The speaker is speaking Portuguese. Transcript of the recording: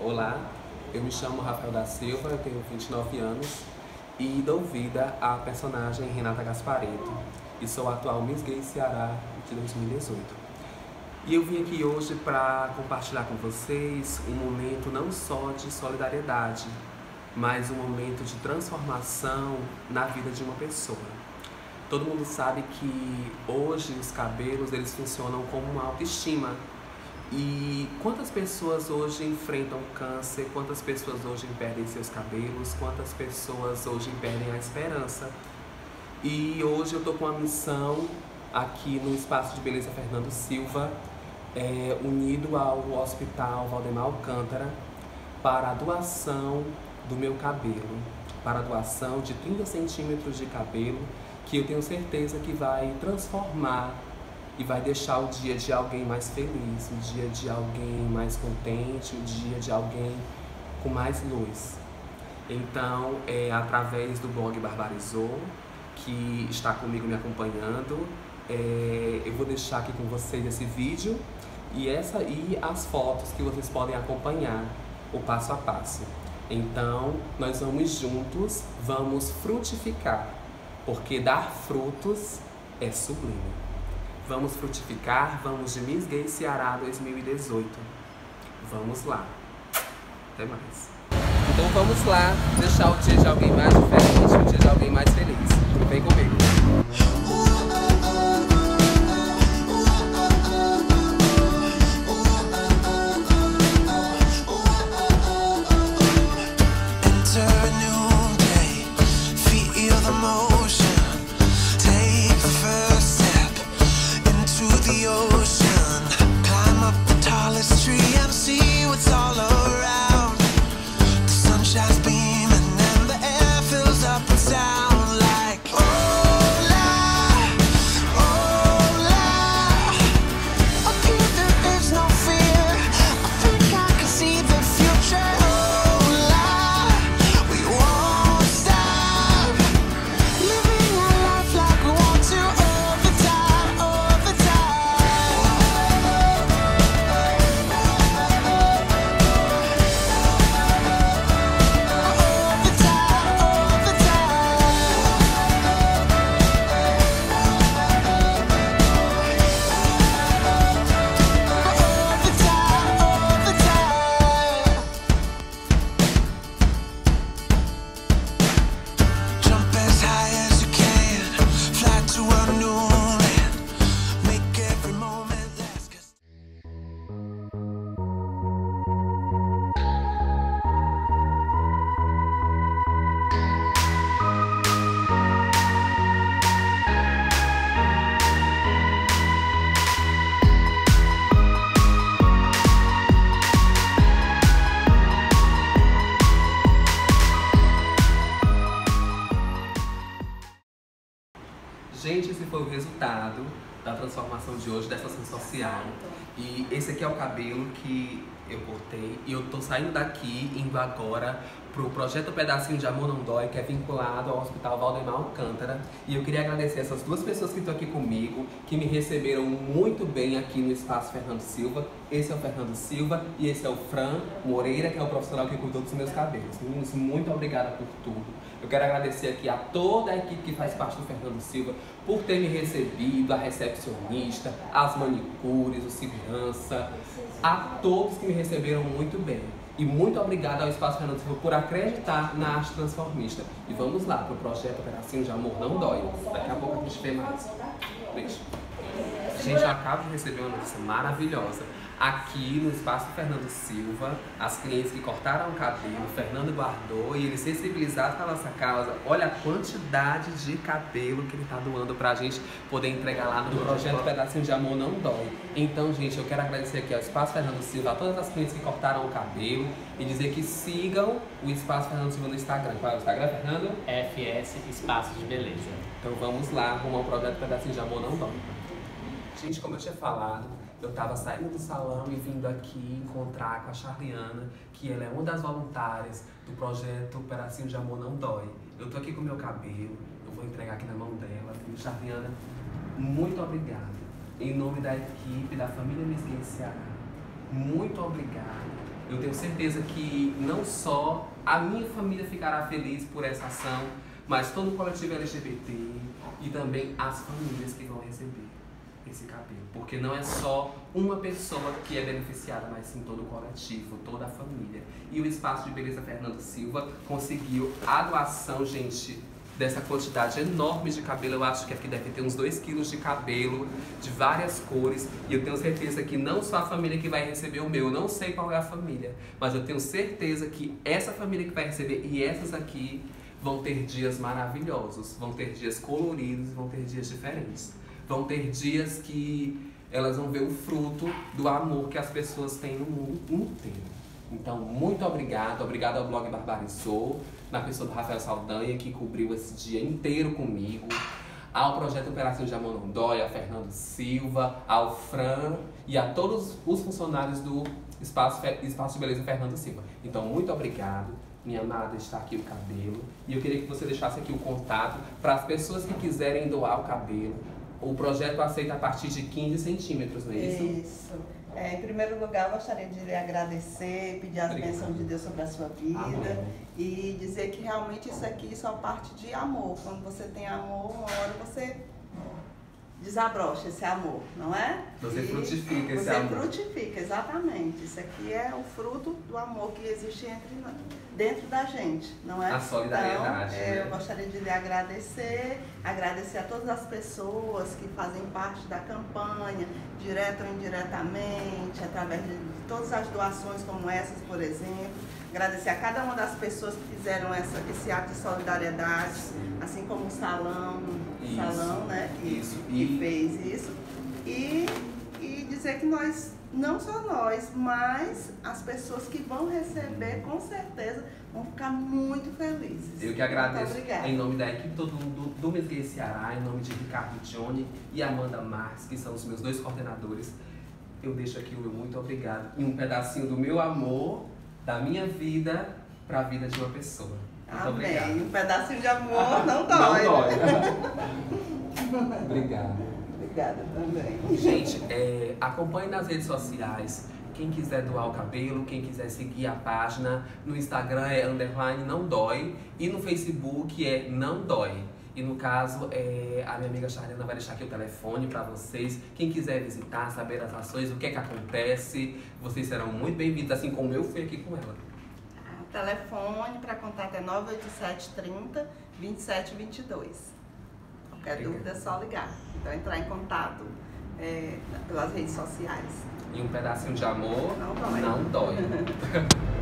Olá, eu me chamo Rafael da Silva, eu tenho 29 anos e dou vida à personagem Renata Gasparetto e sou a atual Miss Gay Ceará de 2018. E eu vim aqui hoje para compartilhar com vocês um momento não só de solidariedade, mas um momento de transformação na vida de uma pessoa. Todo mundo sabe que hoje os cabelos eles funcionam como uma autoestima. E quantas pessoas hoje enfrentam câncer, quantas pessoas hoje perdem seus cabelos, quantas pessoas hoje perdem a esperança. E hoje eu tô com uma missão aqui no Espaço de Beleza Fernando Silva, unido ao Hospital Valdemar Alcântara, para a doação do meu cabelo, para a doação de 30 centímetros de cabelo, que eu tenho certeza que vai transformar e vai deixar o dia de alguém mais feliz, o dia de alguém mais contente, o dia de alguém com mais luz. Então, através do blog Barbarizou, que está comigo me acompanhando, eu vou deixar aqui com vocês esse vídeo e as fotos que vocês podem acompanhar o passo a passo. Então, nós vamos juntos, vamos frutificar, porque dar frutos é sublime. Vamos frutificar, vamos de Miss Gay Ceará 2018. Vamos lá. Até mais. Então vamos lá, deixar o dia de alguém mais diferente, o dia de alguém mais feliz. Vem comigo. Gente, esse foi o resultado da transformação de hoje, dessa ação social. E esse aqui é o cabelo que eu cortei. E eu tô saindo daqui, indo agora pro projeto Pedacinho de Amor Não Dói, que é vinculado ao Hospital Valdemar Alcântara. E eu queria agradecer essas duas pessoas que estão aqui comigo, que me receberam muito bem aqui no Espaço Fernando Silva. Esse é o Fernando Silva e esse é o Fran Moreira, que é o profissional que cuidou dos meus cabelos. Meninos, muito obrigada por tudo. Eu quero agradecer aqui a toda a equipe que faz parte do Fernando Silva por ter me recebido, a recepcionista, as manicures, o segurança, a todos que me receberam muito bem. E muito obrigado ao Espaço Fernando Silva por acreditar na arte transformista. E vamos lá para o projeto Pedacinho de Amor Não Dói. Daqui a pouco a gente vê mais. Beijo. Gente, eu acabo de receber uma notícia maravilhosa. Aqui no Espaço Fernando Silva, as clientes que cortaram o cabelo, Fernando guardou e eles sensibilizados com a nossa causa. Olha a quantidade de cabelo que ele tá doando pra gente poder entregar lá no projeto Pedacinho de Amor Não Dói. Então, gente, eu quero agradecer aqui ao Espaço Fernando Silva, a todas as clientes que cortaram o cabelo e dizer que sigam o Espaço Fernando Silva no Instagram. Qual é o Instagram, Fernando? FS Espaço de Beleza. Então vamos lá arrumar o projeto Pedacinho de Amor Não Dói. Gente, como eu tinha falado, eu estava saindo do salão e vindo aqui encontrar com a Charliana, que ela é uma das voluntárias do projeto Pedacinho de Amor Não Dói. Eu tô aqui com o meu cabelo, eu vou entregar aqui na mão dela. Charliana, muito obrigado. Em nome da equipe, da família Miss Gay Ceará, muito obrigado Eu tenho certeza que não só a minha família ficará feliz por essa ação, mas todo o coletivo LGBT e também as famílias que vão receber esse cabelo. Porque não é só uma pessoa que é beneficiada, mas sim todo o coletivo, toda a família. E o Espaço de Beleza Fernando Silva conseguiu a doação, gente, dessa quantidade enorme de cabelo. Eu acho que aqui deve ter uns 2 quilos de cabelo, de várias cores. E eu tenho certeza que não só a família que vai receber o meu, eu não sei qual é a família, mas eu tenho certeza que essa família que vai receber e essas aqui vão ter dias maravilhosos, vão ter dias coloridos, vão ter dias diferentes. Vão ter dias que elas vão ver o fruto do amor que as pessoas têm no mundo inteiro. Então, muito obrigado. Obrigado ao blog Barbarizou, na pessoa do Rafael Saldanha, que cobriu esse dia inteiro comigo. Ao Projeto Operação de Amor Não Dói, a Fernando Silva, ao Fran e a todos os funcionários do Espaço de Beleza Fernando Silva. Então, muito obrigado. Minha amada, está aqui o cabelo. E eu queria que você deixasse aqui o contato para as pessoas que quiserem doar o cabelo. O projeto aceita a partir de 15 centímetros, não é isso? Isso. Em primeiro lugar, eu gostaria de lhe agradecer, pedir as bênçãos de Deus sobre a sua vida. Amém. E dizer que realmente isso aqui só parte de amor. Quando você tem amor, uma hora você desabrocha esse amor, não é? Você frutifica esse amor. Você frutifica, exatamente. Isso aqui é o fruto do amor que existe dentro da gente, não é? A solidariedade, então, né? eu gostaria de lhe agradecer a todas as pessoas que fazem parte da campanha, direta ou indiretamente, através de todas as doações como essas, por exemplo. Agradecer a cada uma das pessoas que fizeram esse ato de solidariedade, assim como o Salão, né, que fez isso. E dizer que nós, não só nós, mas as pessoas que vão receber, com certeza, vão ficar muito felizes. Eu que agradeço, muito obrigada. em nome da equipe todo mundo do Miss Gay Ceará, em nome de Ricardo Johnny e Amanda Marques, que são os meus 2 coordenadores. Eu deixo aqui o meu muito obrigado e um pedacinho do meu amor, da minha vida, para a vida de uma pessoa. Muito Amém. obrigado. Um pedacinho de amor não dói. Não dói. Obrigado. Obrigada também. Gente, acompanhe nas redes sociais. Quem quiser doar o cabelo, quem quiser seguir a página, no Instagram é _não_dói e no Facebook é não dói. E no caso, a minha amiga Charlena vai deixar aqui o telefone para vocês. Quem quiser visitar, saber as ações, o que é que acontece, vocês serão muito bem-vindos, assim como eu fui aqui com ela. O telefone para contato é 98730 2722. Qualquer dúvida é só ligar. Então, entrar em contato pelas redes sociais. E um pedacinho de amor Não dói. não dói.